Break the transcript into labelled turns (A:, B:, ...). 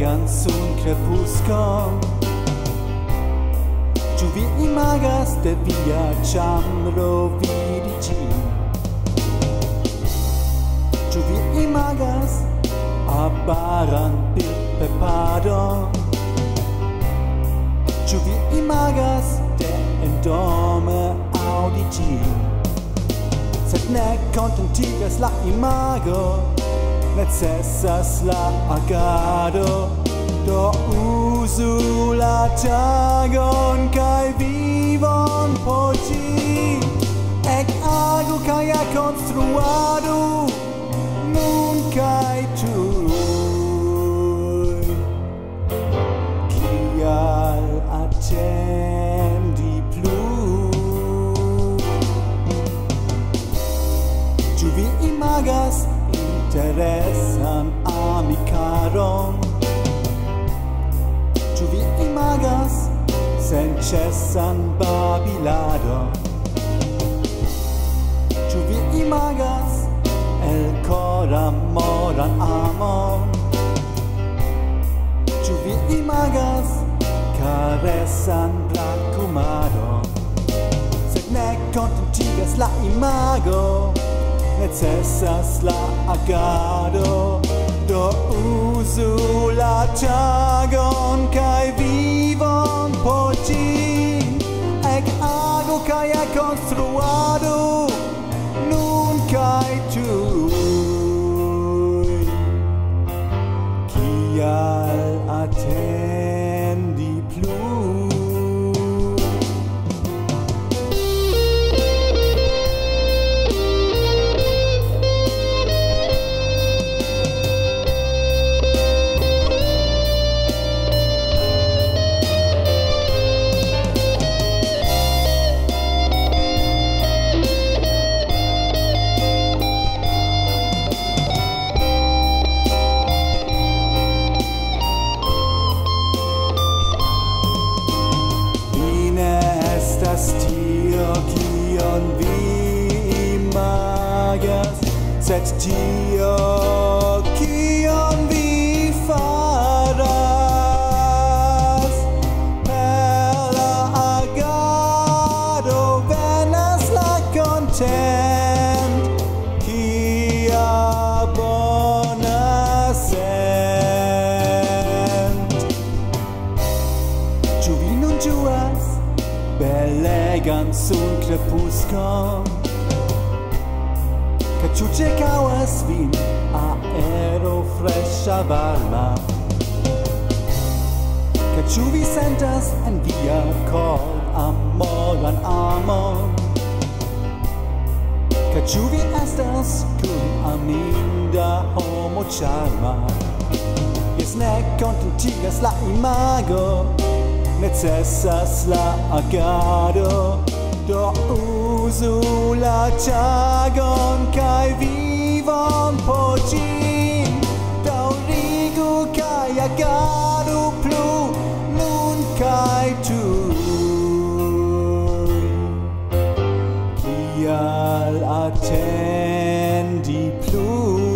A: belegan sun crepuscol. Ĉu vi imagas de via ĉambro vidi ĝin? Ĉu vi imagas abaran bildpepadon? Ĉu vi imagas de endome aŭdi ĝin? Sed ne kontentigas la imago, necesas la agado. Do uzu la tagon kaj vivon por ĝi. Ekagu kaj konstruadu nun kaj tuj. Kial atendi plu? Ĉu vi imagas interesan amikaron? Ĉu vi imagas senĉesan babiladon? Ĉu vi imagas elkoramoran amon? Ĉu vi imagas karesan brakumadon? Sed ne kontentigas la imago, necesas la agado. Do uzu la tagon kaj vivon por ĝi. Ekagu kaj konstruadu nun kaj tuj. Kial atendi plu? Sed tio, kion vi faras, per la agado venas la content, kia bona sent. Ĉu vi nun ĝuas belegan sun crepuscol? Ĉu ĉirkaŭas vin aero freŝa varma? Kaj ĉu vi sentas en via kor amoran amon? Kaj ĉu vi estas kun aminda homo ĉarma? Jes, ne kontentigas la imago, necesas la agado. Do uzu la tagon kaj vivon por ĝi. Daŭrigu kaj agadu plu nun kaj tuj. Kial atendi plu?